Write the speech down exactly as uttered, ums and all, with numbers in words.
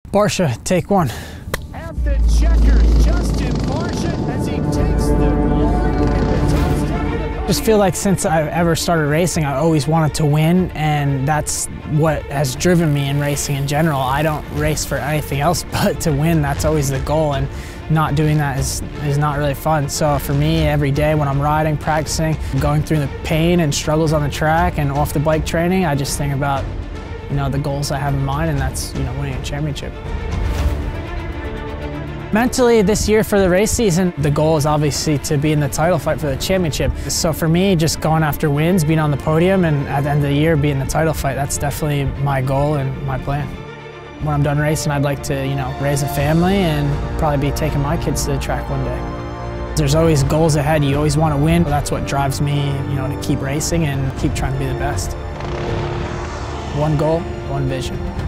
Barcia, take one. At the checkers, Justin Barcia as he takes the glory and the touchdown. I just feel like since I've ever started racing, I always wanted to win, and that's what has driven me in racing in general. I don't race for anything else but to win. That's always the goal, and not doing that is, is not really fun. So for me, every day when I'm riding, practicing, going through the pain and struggles on the track and off the bike training, I just think about, you know, the goals I have in mind, and that's, you know, winning a championship. Mentally, this year for the race season, the goal is obviously to be in the title fight for the championship. So for me, just going after wins, being on the podium, and at the end of the year, being in the title fight, that's definitely my goal and my plan. When I'm done racing, I'd like to, you know, raise a family and probably be taking my kids to the track one day. There's always goals ahead. You always want to win. That's what drives me, you know, to keep racing and keep trying to be the best. One goal, one vision.